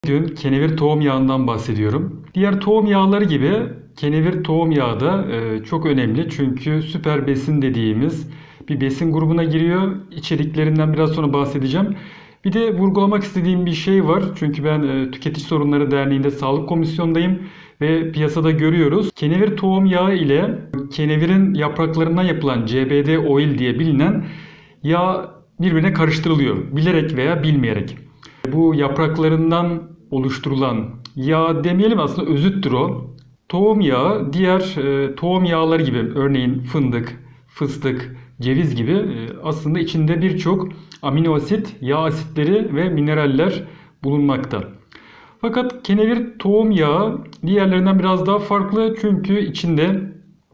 Bugün kenevir tohum yağından bahsediyorum. Diğer tohum yağları gibi kenevir tohum yağı da çok önemli. Çünkü süper besin dediğimiz bir besin grubuna giriyor. İçeriklerinden biraz sonra bahsedeceğim. Bir de vurgulamak istediğim bir şey var. Çünkü ben Tüketici Sorunları Derneği'nde sağlık komisyondayım ve piyasada görüyoruz. Kenevir tohum yağı ile kenevirin yapraklarından yapılan CBD oil diye bilinen yağ birbirine karıştırılıyor. Bilerek veya bilmeyerek. Bu yapraklarından oluşturulan yağ demeyelim, aslında özüttür o. Tohum yağı diğer tohum yağları gibi, örneğin fındık, fıstık, ceviz gibi aslında içinde birçok amino asit, yağ asitleri ve mineraller bulunmakta. Fakat kenevir tohum yağı diğerlerinden biraz daha farklı, çünkü içinde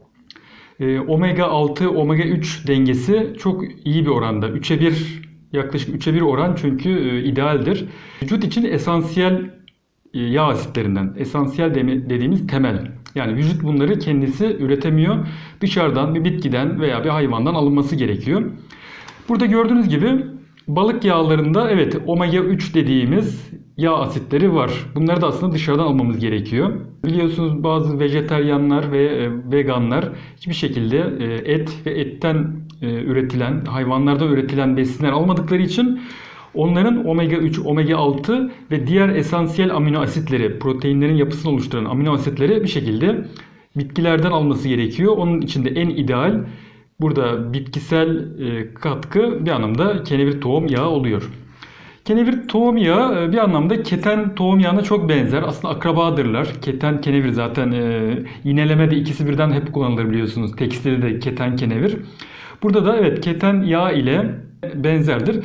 omega 6, omega 3 dengesi çok iyi bir oranda. 3'e 1, yaklaşık 3'e 1 oran, çünkü idealdir. Vücut için esansiyel yağ asitlerinden. Esansiyel dediğimiz temel. Yani vücut bunları kendisi üretemiyor. Dışarıdan, bir bitkiden veya bir hayvandan alınması gerekiyor. Burada gördüğünüz gibi balık yağlarında evet omega 3 dediğimiz yağ asitleri var. Bunları da aslında dışarıdan almamız gerekiyor. Biliyorsunuz bazı vejeteryanlar ve veganlar hiçbir şekilde et ve etten üretilen, hayvanlardan üretilen besinler almadıkları için onların omega 3, omega 6 ve diğer esansiyel amino asitleri, proteinlerin yapısını oluşturan amino asitleri bir şekilde bitkilerden alması gerekiyor. Onun için de en ideal burada bitkisel katkı bir anlamda kenevir tohum yağı oluyor. Kenevir tohum yağı bir anlamda keten tohum yağına çok benzer. Aslında akrabadırlar. Keten, kenevir zaten iğnelemede ikisi birden hep kullanılır biliyorsunuz. Tekstilde de keten, kenevir. Burada da evet keten yağ ile benzerdir.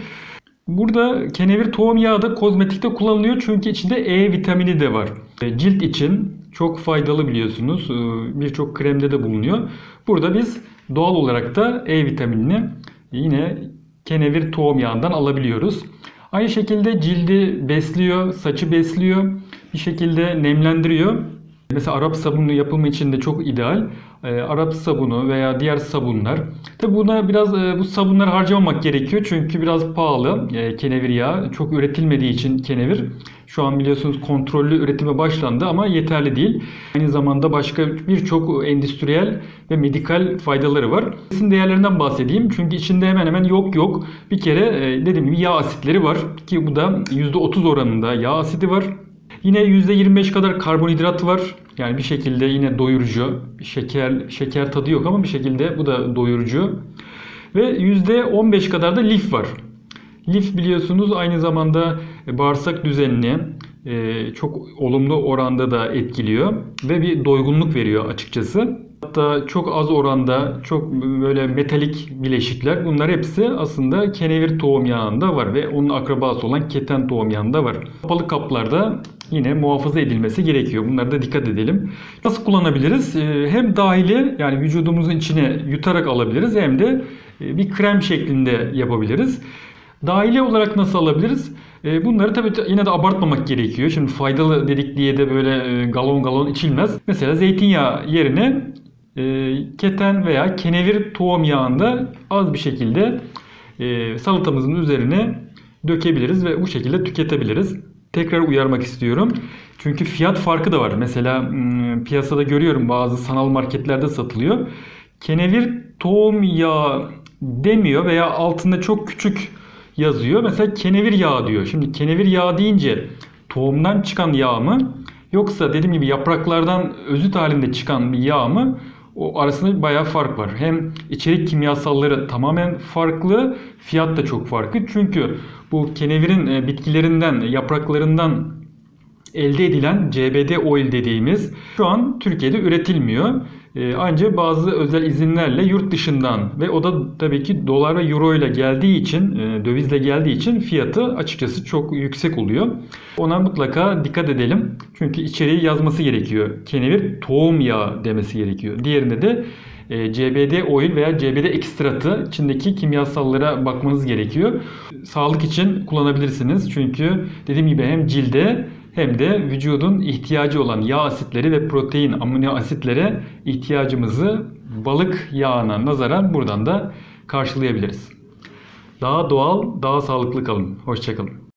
Burada kenevir tohum yağı da kozmetikte kullanılıyor, çünkü içinde E vitamini de var. Cilt için çok faydalı biliyorsunuz. Birçok kremde de bulunuyor. Burada biz doğal olarak da E vitaminini yine kenevir tohum yağından alabiliyoruz. Aynı şekilde cildi besliyor, saçı besliyor, bir şekilde nemlendiriyor. Mesela Arap sabunu yapımı için de çok ideal. Arap sabunu veya diğer sabunlar. Tabi buna biraz bu sabunları harcamamak gerekiyor. Çünkü biraz pahalı kenevir yağı. Çok üretilmediği için kenevir. Şu an biliyorsunuz kontrollü üretime başlandı ama yeterli değil. Aynı zamanda başka birçok endüstriyel ve medikal faydaları var. Besin değerlerinden bahsedeyim. Çünkü içinde hemen hemen yok. Bir kere dediğim gibi yağ asitleri var. Ki bu da %30 oranında yağ asidi var. Yine %25 kadar karbonhidrat var. Yani bir şekilde yine doyurucu. Şeker tadı yok ama bir şekilde bu da doyurucu. Ve %15 kadar da lif var. Lif biliyorsunuz aynı zamanda bağırsak düzenini çok olumlu oranda da etkiliyor. Ve bir doygunluk veriyor açıkçası. Hatta çok az oranda çok böyle metalik bileşikler, bunlar hepsi aslında kenevir tohum yağında var ve onun akrabası olan keten tohum yağında var. Kapalı kaplarda yine muhafaza edilmesi gerekiyor. Bunlara da dikkat edelim. Nasıl kullanabiliriz? Hem dahili, yani vücudumuzun içine yutarak alabiliriz, hem de bir krem şeklinde yapabiliriz. Dahili olarak nasıl alabiliriz? Bunları tabii yine de abartmamak gerekiyor. Şimdi faydalı dedik diye de böyle galon galon içilmez. Mesela zeytinyağı yerine keten veya kenevir tohum yağında az bir şekilde salatamızın üzerine dökebiliriz ve bu şekilde tüketebiliriz. Tekrar uyarmak istiyorum. Çünkü fiyat farkı da var. Mesela piyasada görüyorum, bazı sanal marketlerde satılıyor. Kenevir tohum yağı demiyor veya altında çok küçük yazıyor. Mesela kenevir yağı diyor. Şimdi kenevir yağı deyince tohumdan çıkan yağ mı, yoksa dediğim gibi yapraklardan özüt halinde çıkan bir yağ mı? O arasında bayağı fark var. Hem içerik kimyasalları tamamen farklı, fiyat da çok farklı. Çünkü bu kenevirin bitkilerinden, yapraklarından elde edilen CBD oil dediğimiz şu an Türkiye'de üretilmiyor. Ancak bazı özel izinlerle yurt dışından, ve o da tabii ki dolar ve euro ile geldiği için, dövizle geldiği için fiyatı açıkçası çok yüksek oluyor. Ona mutlaka dikkat edelim. Çünkü içeriği yazması gerekiyor. Kenevir tohum yağı demesi gerekiyor. Diğerinde de CBD oil veya CBD ekstratı, içindeki kimyasallara bakmanız gerekiyor. Sağlık için kullanabilirsiniz. Çünkü dediğim gibi hem cilde hem de vücudun ihtiyacı olan yağ asitleri ve protein, amino asitlere ihtiyacımızı balık yağına nazaran buradan da karşılayabiliriz. Daha doğal, daha sağlıklı kalın. Hoşça kalın.